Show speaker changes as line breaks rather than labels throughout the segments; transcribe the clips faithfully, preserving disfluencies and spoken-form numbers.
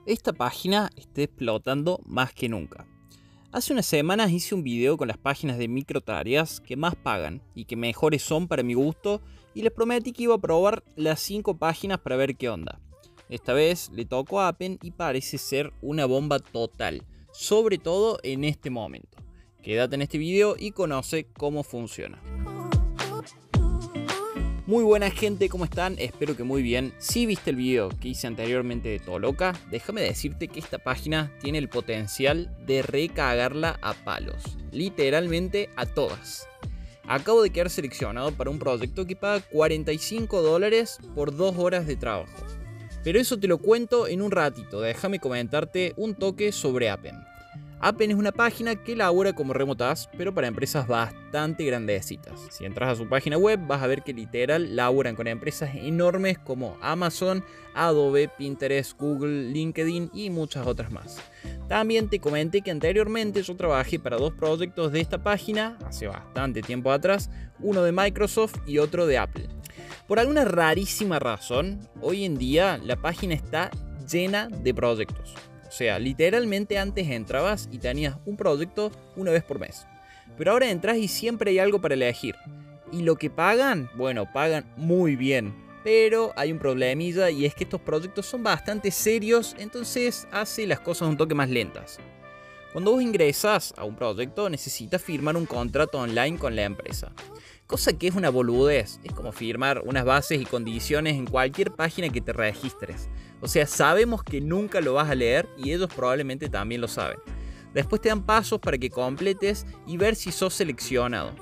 Esta página está explotando más que nunca. Hace unas semanas hice un video con las páginas de microtareas que más pagan y que mejores son para mi gusto, y les prometí que iba a probar las cinco páginas para ver qué onda. Esta vez le tocó a Appen y parece ser una bomba total, sobre todo en este momento. Quédate en este video y conoce cómo funciona. Muy buena gente, ¿cómo están? Espero que muy bien. Si viste el video que hice anteriormente de Toloka, déjame decirte que esta página tiene el potencial de recagarla a palos. Literalmente a todas. Acabo de quedar seleccionado para un proyecto que paga cuarenta y cinco dólares por dos horas de trabajo. Pero eso te lo cuento en un ratito, déjame comentarte un toque sobre Appen. Appen es una página que labora como remotas, pero para empresas bastante grandecitas. Si entras a su página web vas a ver que literal laboran con empresas enormes como Amazon, Adobe, Pinterest, Google, LinkedIn y muchas otras más. También te comenté que anteriormente yo trabajé para dos proyectos de esta página, hace bastante tiempo atrás, uno de Microsoft y otro de Apple. Por alguna rarísima razón, hoy en día la página está llena de proyectos. O sea, literalmente antes entrabas y tenías un proyecto una vez por mes. Pero ahora entras y siempre hay algo para elegir. Y lo que pagan, bueno, pagan muy bien. Pero hay un problemilla y es que estos proyectos son bastante serios, entonces hace las cosas un toque más lentas. Cuando vos ingresas a un proyecto necesitas firmar un contrato online con la empresa. Cosa que es una boludez, es como firmar unas bases y condiciones en cualquier página que te registres. O sea, sabemos que nunca lo vas a leer y ellos probablemente también lo saben. Después te dan pasos para que completes y ver si sos seleccionado.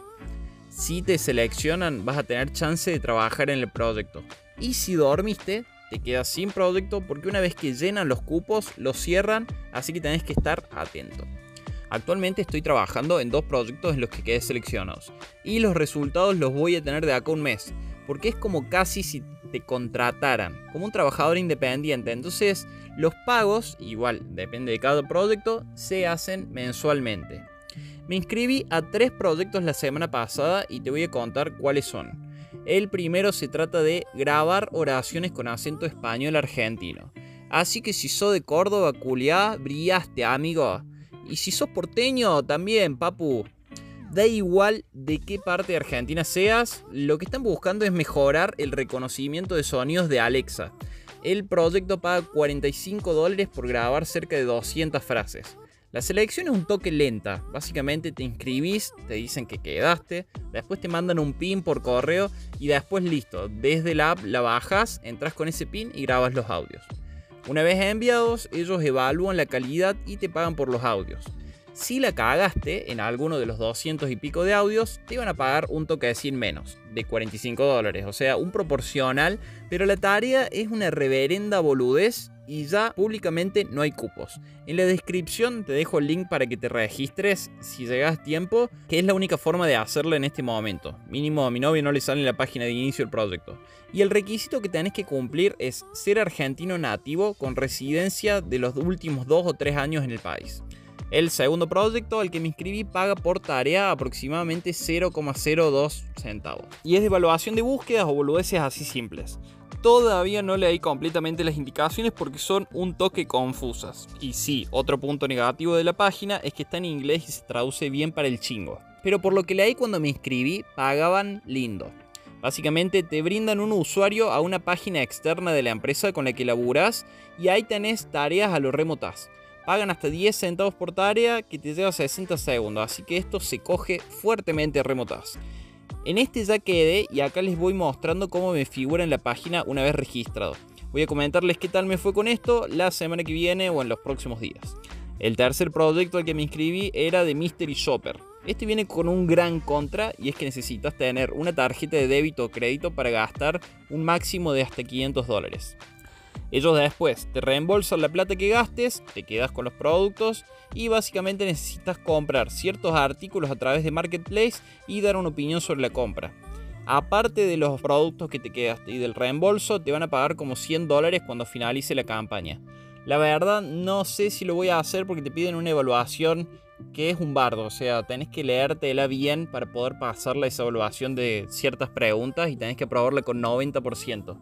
Si te seleccionan vas a tener chance de trabajar en el proyecto. Y si dormiste, te quedas sin proyecto porque una vez que llenan los cupos, los cierran, así que tenés que estar atento. Actualmente estoy trabajando en dos proyectos en los que quedé seleccionados y los resultados los voy a tener de acá a un mes, porque es como casi si te contrataran como un trabajador independiente. Entonces los pagos, igual depende de cada proyecto, se hacen mensualmente. Me inscribí a tres proyectos la semana pasada y te voy a contar cuáles son. El primero se trata de grabar oraciones con acento español argentino. Así que si sos de Córdoba, culiá, brillaste, amigo. Y si sos porteño, también, papu. Da igual de qué parte de Argentina seas, lo que están buscando es mejorar el reconocimiento de sonidos de Alexa. El proyecto paga cuarenta y cinco dólares por grabar cerca de doscientas frases. La selección es un toque lenta. Básicamente te inscribís, te dicen que quedaste, después te mandan un pin por correo y después listo. Desde la app la bajas, entras con ese pin y grabas los audios. Una vez enviados, ellos evalúan la calidad y te pagan por los audios. Si la cagaste en alguno de los doscientos y pico de audios, te van a pagar un toque de cien menos, de cuarenta y cinco dólares, o sea, un proporcional, pero la tarea es una reverenda boludez y ya públicamente no hay cupos. En la descripción te dejo el link para que te registres si llegas a tiempo, que es la única forma de hacerlo en este momento. Mínimo a mi novio no le sale en la página de inicio del proyecto. Y el requisito que tenés que cumplir es ser argentino nativo con residencia de los últimos dos o tres años en el país. El segundo proyecto al que me inscribí paga por tarea aproximadamente cero coma cero dos centavos. Y es de evaluación de búsquedas o boludeces así simples. Todavía no leí completamente las indicaciones porque son un toque confusas. Y sí, otro punto negativo de la página es que está en inglés y se traduce bien para el chingo. Pero por lo que leí cuando me inscribí, pagaban lindo. Básicamente te brindan un usuario a una página externa de la empresa con la que laburás y ahí tenés tareas a lo remotas. Pagan hasta diez centavos por tarea que te lleva sesenta segundos, así que esto se coge fuertemente remotas. En este ya quedé y acá les voy mostrando cómo me figura en la página una vez registrado. Voy a comentarles qué tal me fue con esto la semana que viene o en los próximos días. El tercer proyecto al que me inscribí era de Mystery Shopper. Este viene con un gran contra y es que necesitas tener una tarjeta de débito o crédito para gastar un máximo de hasta quinientos dólares. Ellos después te reembolsan la plata que gastes, te quedas con los productos y básicamente necesitas comprar ciertos artículos a través de Marketplace y dar una opinión sobre la compra. Aparte de los productos que te quedaste y del reembolso, te van a pagar como cien dólares cuando finalice la campaña. La verdad no sé si lo voy a hacer porque te piden una evaluación que es un bardo, o sea, tenés que leértela bien para poder pasarla esa evaluación de ciertas preguntas y tenés que aprobarla con noventa por ciento.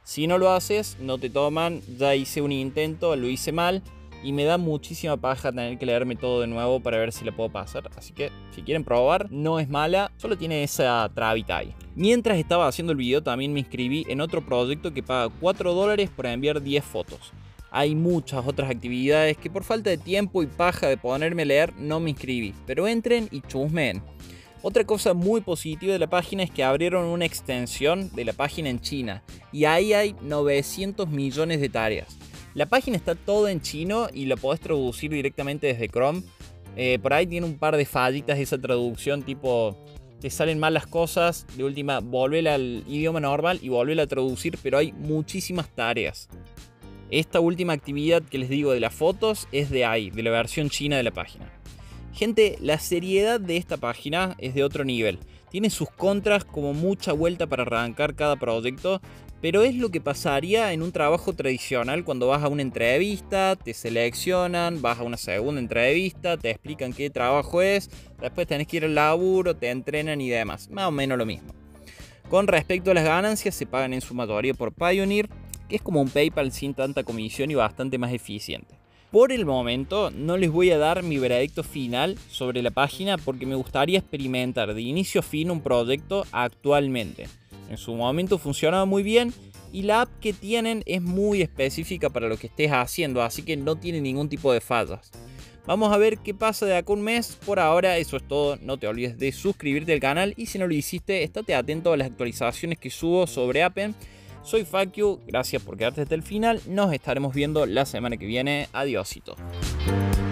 Si no lo haces, no te toman. Ya hice un intento, lo hice mal y me da muchísima paja tener que leerme todo de nuevo para ver si la puedo pasar. Así que si quieren probar, no es mala, solo tiene esa trabita ahí. Mientras estaba haciendo el video también me inscribí en otro proyecto que paga cuatro dólares por enviar diez fotos. Hay muchas otras actividades que por falta de tiempo y paja de ponerme a leer no me inscribí, pero entren y chusmeen. Otra cosa muy positiva de la página es que abrieron una extensión de la página en China y ahí hay novecientos millones de tareas. La página está toda en chino y la podés traducir directamente desde Chrome. Eh, por ahí tiene un par de fallitas esa traducción, tipo te salen mal las cosas, de última volvela al idioma normal y volvela a traducir, pero hay muchísimas tareas. Esta última actividad que les digo de las fotos es de ahí, de la versión china de la página. Gente, la seriedad de esta página es de otro nivel. Tiene sus contras como mucha vuelta para arrancar cada proyecto, pero es lo que pasaría en un trabajo tradicional cuando vas a una entrevista, te seleccionan, vas a una segunda entrevista, te explican qué trabajo es, después tenés que ir al laburo, te entrenan y demás. Más o menos lo mismo. Con respecto a las ganancias, se pagan en su mayoría por Payoneer, que es como un PayPal sin tanta comisión y bastante más eficiente. Por el momento no les voy a dar mi veredicto final sobre la página porque me gustaría experimentar de inicio a fin un proyecto actualmente. En su momento funcionaba muy bien y la app que tienen es muy específica para lo que estés haciendo, así que no tiene ningún tipo de fallas. Vamos a ver qué pasa de acá a un mes. Por ahora eso es todo, no te olvides de suscribirte al canal y si no lo hiciste, estate atento a las actualizaciones que subo sobre Appen. Soy Facu, gracias por quedarte hasta el final, nos estaremos viendo la semana que viene, adiósito.